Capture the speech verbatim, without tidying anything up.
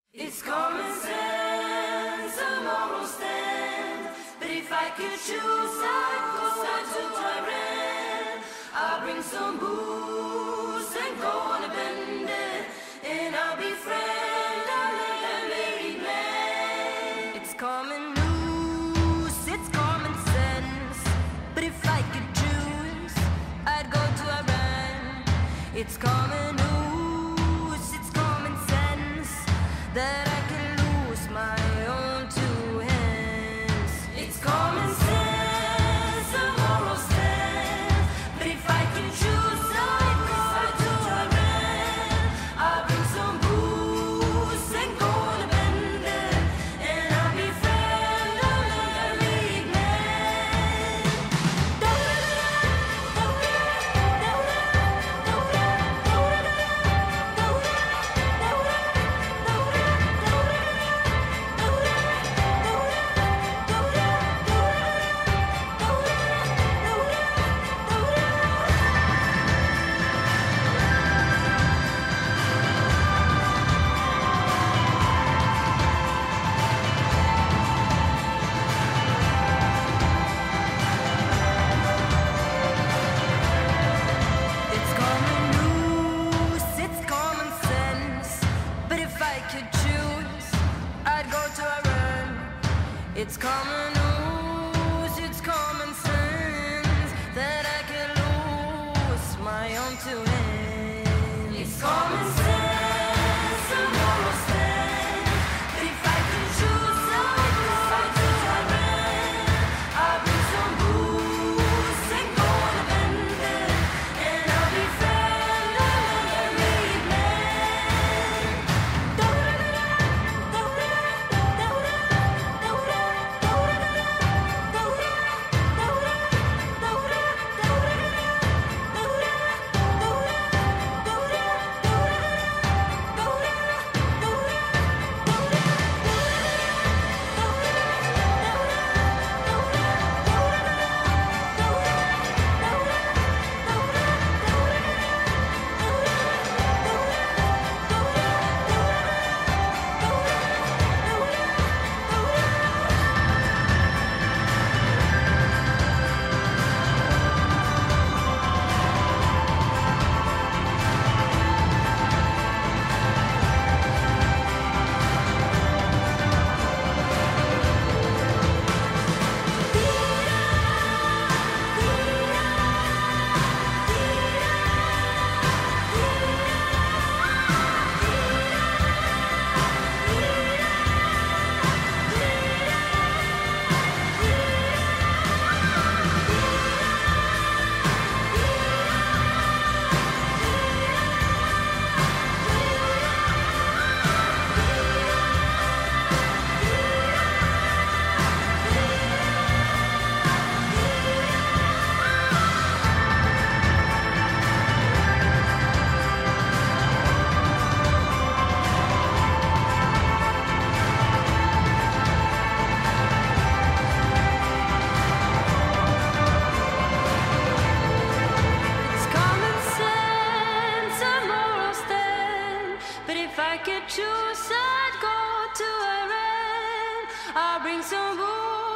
It's common sense, a moral stand. But if I could choose, I'd go side to Iran. I'll bring some booze and go on a bender, and I'll be friend, I'll let a married man. It's common news, it's common sense. But if I could choose, I'd go to Iran. It's common news, it's common sense that I can lose my own two hands. It's common sense, a moral stand. But if I can choose, I'd go to Iran. I'll bring some booze and go on a bender, and I'll be friend, I'll let a married man. It's common news, it's common sense. But if I could choose, I'd go to Iran. It's common news, it's common sense that I can lose my own two hands. It's common sense, a moral stand. But if I could choose, I'd go to Iran. I'll bring some booze and go on a bender, and I'll be friend, I'll let a married man. It's common sense, a moral stand. But if I could choose, I'd go to Iran. I'll bring some booze